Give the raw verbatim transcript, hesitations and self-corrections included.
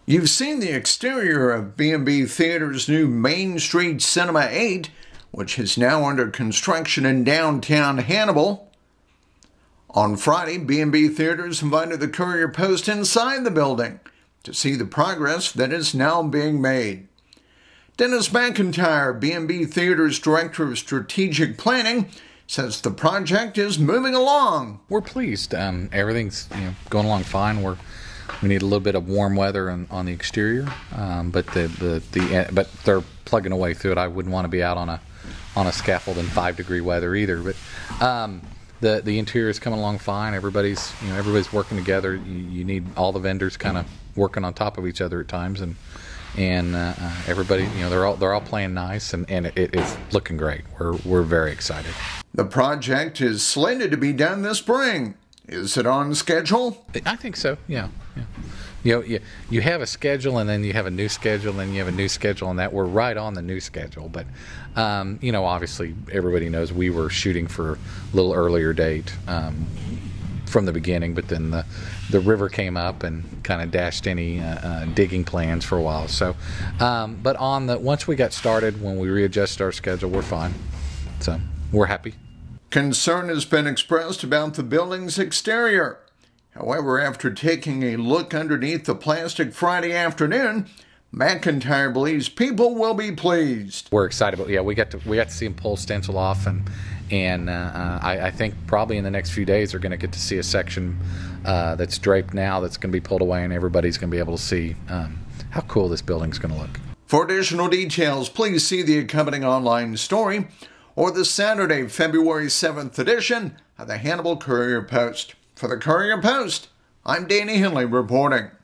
You've seen the exterior of B and B Theater's new Main Street Cinema eight, which is now under construction in downtown Hannibal. On Friday, B and B Theaters invited the Courier Post inside the building to see the progress that is now being made. Dennis McIntyre, B and B Theater's Director of Strategic Planning, says the project is moving along. We're pleased. Um, everything's you know, going along fine. We're we need a little bit of warm weather on, on the exterior, um, but the, the the but they're plugging away through it. I wouldn't want to be out on a on a scaffold in five degree weather either. But um, the the interior is coming along fine. Everybody's you know everybody's working together. You, you need all the vendors kind of working on top of each other at times, and and uh, everybody you know they're all they're all playing nice, and and it, it's looking great. We're we're very excited. The project is slated to be done this spring. Is it on schedule? I think so. Yeah, yeah. You know, you you have a schedule, and then you have a new schedule, and you have a new schedule, and that we're right on the new schedule. But um, you know, obviously, everybody knows we were shooting for a little earlier date um, from the beginning, but then the the river came up and kind of dashed any uh, uh, digging plans for a while. So, um, but on the once we got started, when we readjusted our schedule, we're fine. So we're happy. Concern has been expressed about the building's exterior. However, after taking a look underneath the plastic Friday afternoon, McIntyre believes people will be pleased. We're excited, but yeah, we got to we got to see him pull stencil off, and and uh, uh, I, I think probably in the next few days they're going to get to see a section uh, that's draped now that's going to be pulled away, and everybody's going to be able to see um, how cool this building's going to look. For additional details, please see the accompanying online story or the Saturday, February seventh edition of the Hannibal Courier Post. For the Courier Post, I'm Danny Henley reporting.